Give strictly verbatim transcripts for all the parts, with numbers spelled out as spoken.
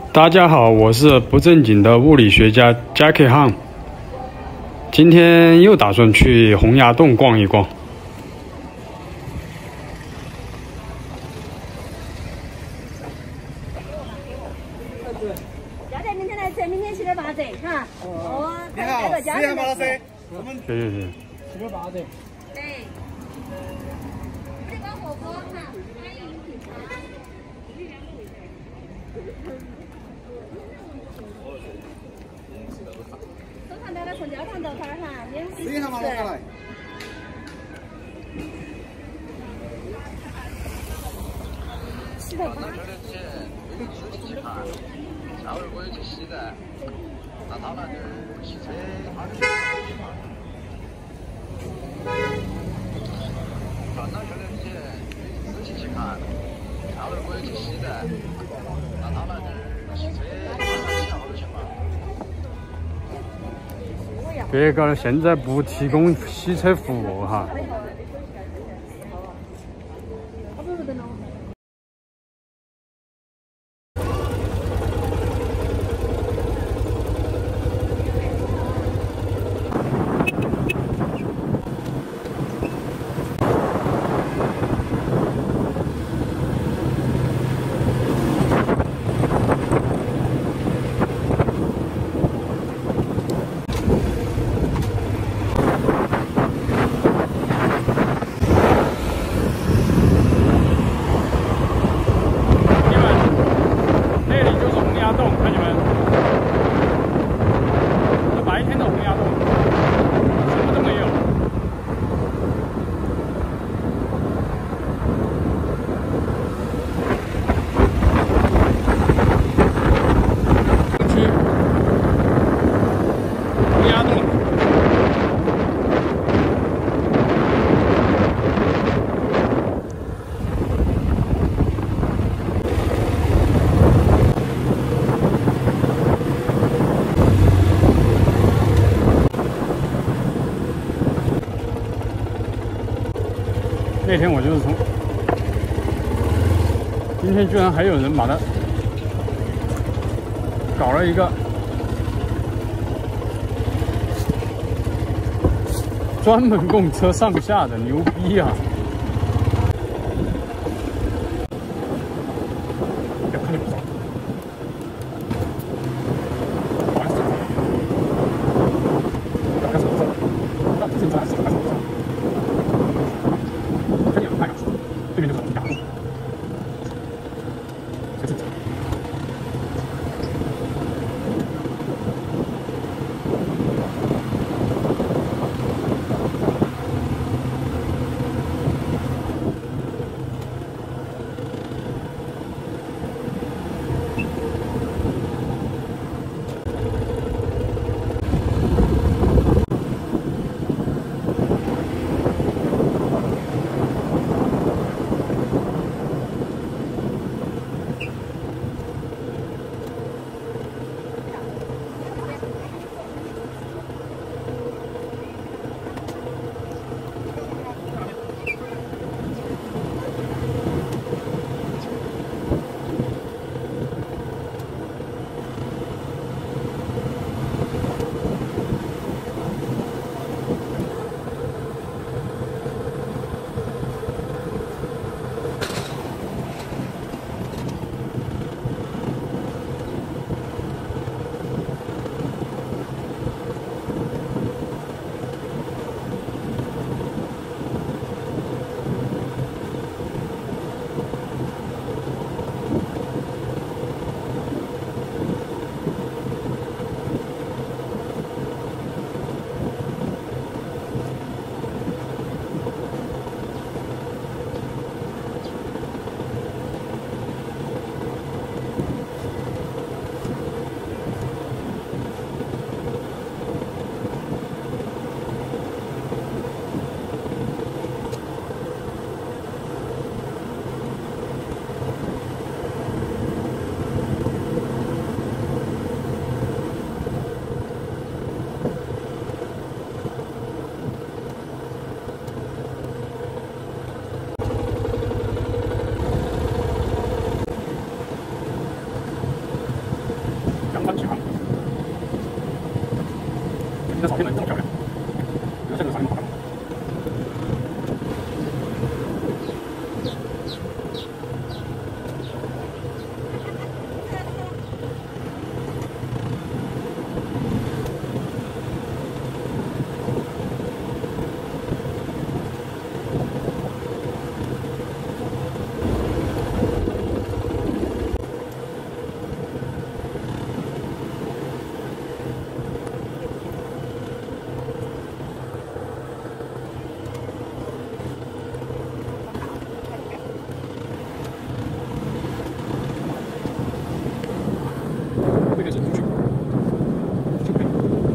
大家好，我是不正经的物理学家 Jackie Han， 今天又打算去洪崖洞逛一逛。 要在明天来吃，明天七点八折哈。哦， 你好，四点八老师，我们谢谢谢谢。 七点八折。 对。这个火锅哈，欢迎品尝。手上带了葱焦糖豆花哈，免费试一下嘛，老师来。 洗头发。 下回我也去西站，那他那点汽车，赚到这点钱，仔细去看。下回我也去西站，那他那点汽车，他好多钱嘛？ 别个现在不提供洗车服务哈。那天我就是从，今天居然还有人把它搞了一个专门供车上下的，牛逼啊！要看你不着。这边就是洪崖洞，这正常。 三十哈。今天照片来这么漂亮，这个现在上面好看吗？ 这个是出去，就可以。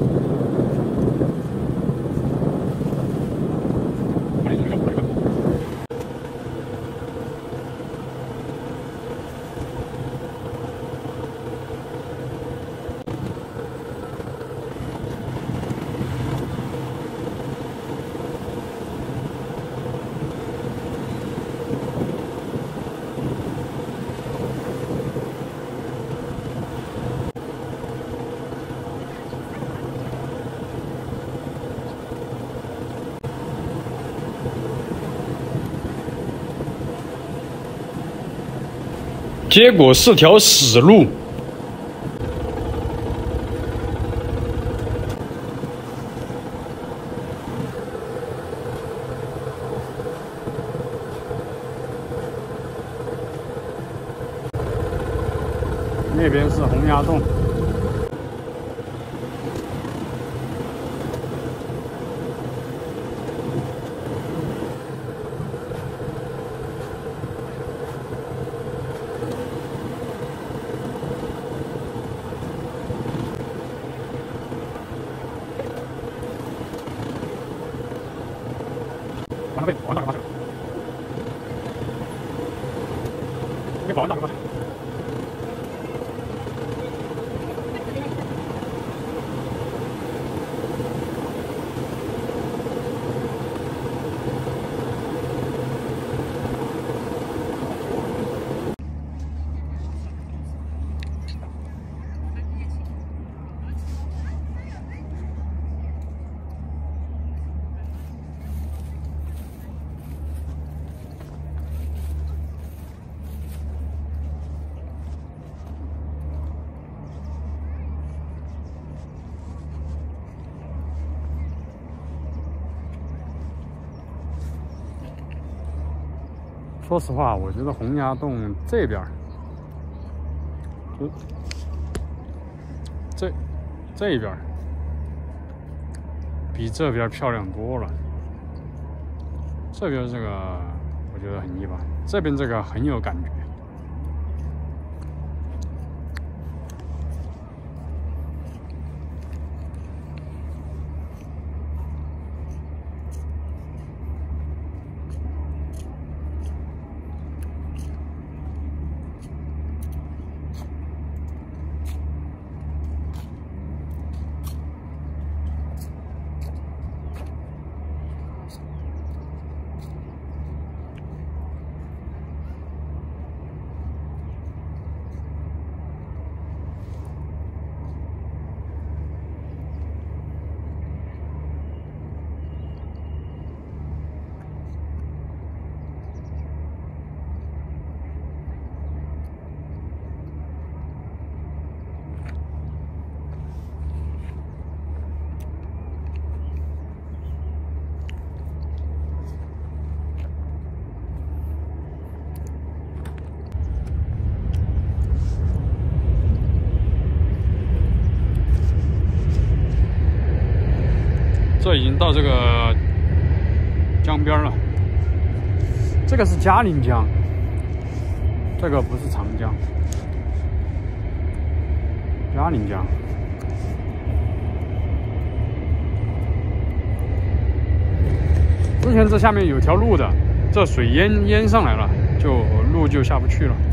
把你这个小过来一个。结果是条死路。那边是洪崖洞。 把那边保安大哥发现了，那保安大哥发现了。说实话，我觉得洪崖洞这边，就这这边比这边漂亮多了。这边这个我觉得很一般，这边这个很有感觉。这已经到这个江边了，这个是嘉陵江，这个不是长江，嘉陵江。之前这下面有条路的，这水淹淹上来了，就路就下不去了。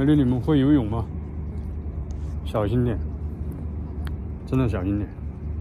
美女，你们会游泳吗？小心点，真的小心点。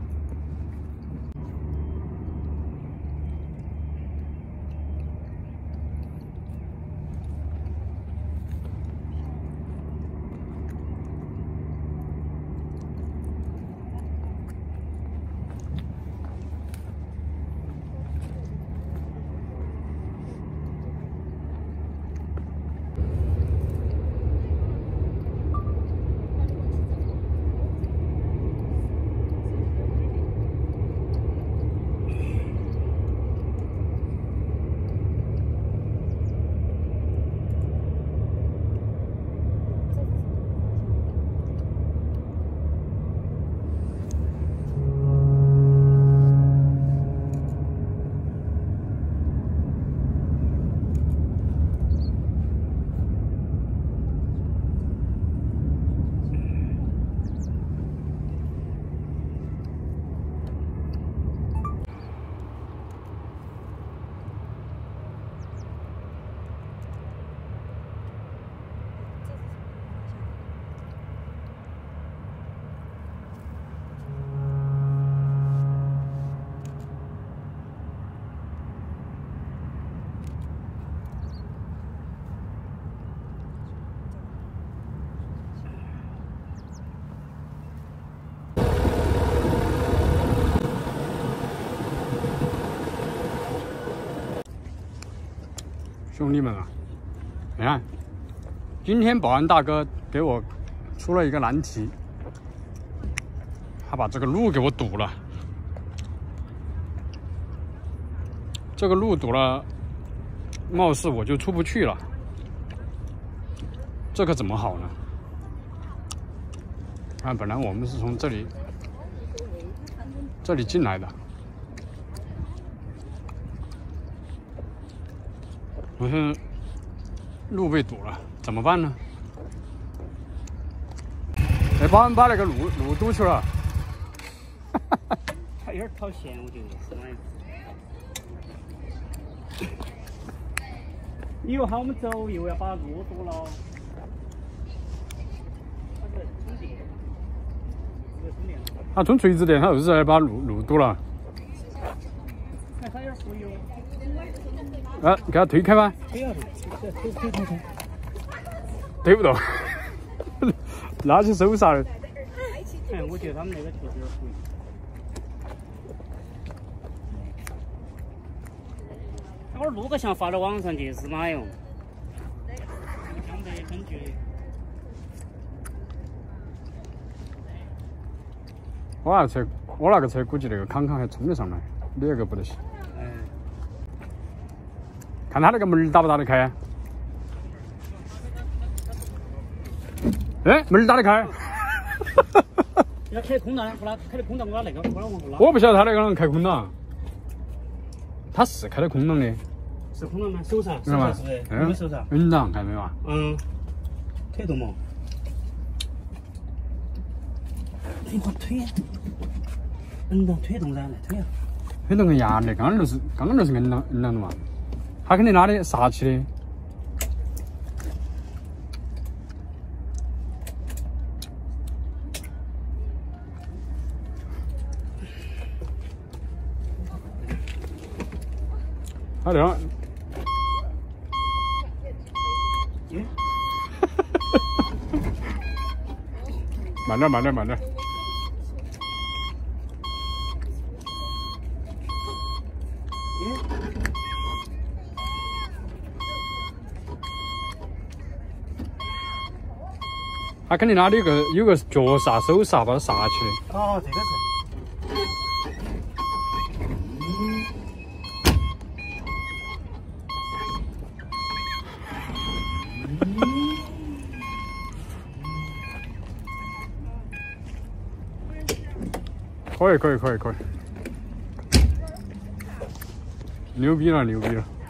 兄弟们啊，你看，今天保安大哥给我出了一个难题，他把这个路给我堵了。这个路堵了，貌似我就出不去了。这可怎么好呢？啊，本来我们是从这里这里进来的。 我是路被堵了，怎么办呢？哎，保安把那个路路堵去了。 他有点讨嫌，我觉得是吗？你又喊我们走，又要把路堵了。他是充电，这个充电。 他充锤子电，他又是来把路路堵了。 看他有点忽悠。 啊，给他推开吧。 推啊推，推推推推。 推不动，拿起手刹。 哎，我觉得他们那个确实有点忽悠。那会儿录个像发到网上去是嘛用？讲得很绝。 我那车，我那个车估计那个康康还冲得上来，你那个不得行。 看他那个门打不打得开啊？哎，门打得开。 要开空档，后来开的空档，我那个后来往后拉。 我不晓得他那个啷开空档，他是开的空档的。 是空档吗？手刹，手刹是不是？有没有手刹？ 稳档，看到没有啊？ 嗯。推动嘛。你快推呀！稳档推动噻，来推呀！ 推动个压的，刚刚就是刚刚就是稳档稳档的嘛。 他肯定拿的煞气的，他这样，慢点慢点慢点。 他肯定拿的有个有个脚刹、手刹把它刹起的。哦，这个是。 可以可以可以可以，牛逼了牛逼了！